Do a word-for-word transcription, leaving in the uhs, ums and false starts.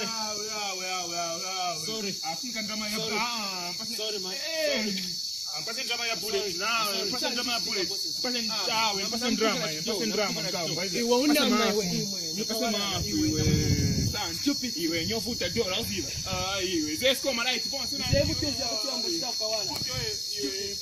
sorry. Sorry. Afunga ndama ya ah, sorry man. Ampase ndama ya bullet. Na, ampase ndama ya bullet. Ampase ah, ampase drama, ampase drama mkao. Iwe una iwe iwe. Kasema iwe. San stupid iwe nyofuta dola usiba. Ah, iwe. Zesko malai tupoma sana. Hebu pesa kwa mshaka wana. Iwe